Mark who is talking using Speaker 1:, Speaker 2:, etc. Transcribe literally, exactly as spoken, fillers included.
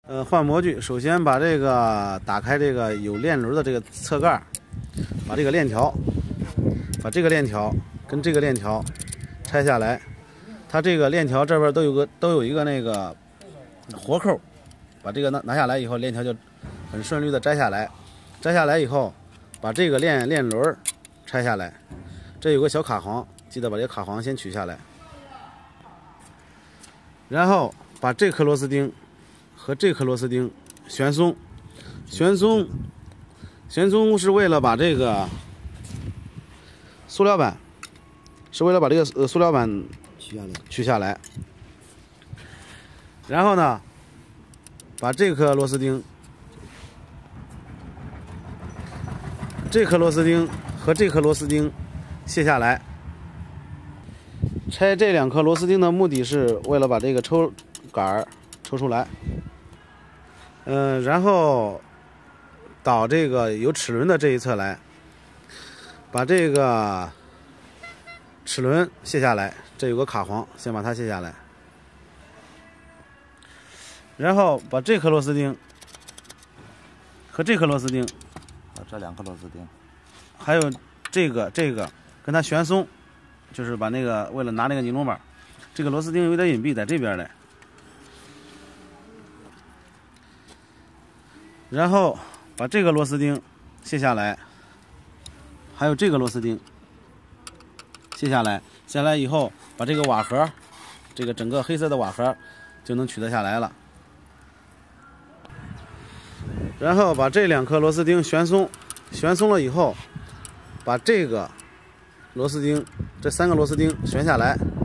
Speaker 1: 呃，换模具，首先把这个打开这个有链轮的这个侧盖，把这个链条，把这个链条跟这个链条拆下来。它这个链条这边都有个都有一个那个活扣，把这个拿拿下来以后，链条就很顺利的摘下来。摘下来以后，把这个链链轮拆下来。这有个小卡簧，记得把这个卡簧先取下来。然后把这颗螺丝钉和这颗螺丝钉旋松，旋松，旋松是为了把这个塑料板，是为了把这个呃塑料板取下来，取下来。然后呢，把这颗螺丝钉，这颗螺丝钉和这颗螺丝钉卸下来。拆这两颗螺丝钉的目的是为了把这个抽杆抽出来。嗯，然后导这个有齿轮的这一侧来，把这个齿轮卸下来。这有个卡簧，先把它卸下来。然后把这颗螺丝钉和这颗螺丝钉，
Speaker 2: 啊，这两颗螺丝钉，
Speaker 1: 还有这个这个跟它旋松，就是把那个为了拿那个尼龙板，这个螺丝钉有点隐蔽，在这边来。然后把这个螺丝钉卸下来，还有这个螺丝钉卸下来。下来以后，把这个瓦盒，这个整个黑色的瓦盒就能取得下来了。然后把这两颗螺丝钉旋松，旋松了以后，把这个螺丝钉，这三个螺丝钉旋下来。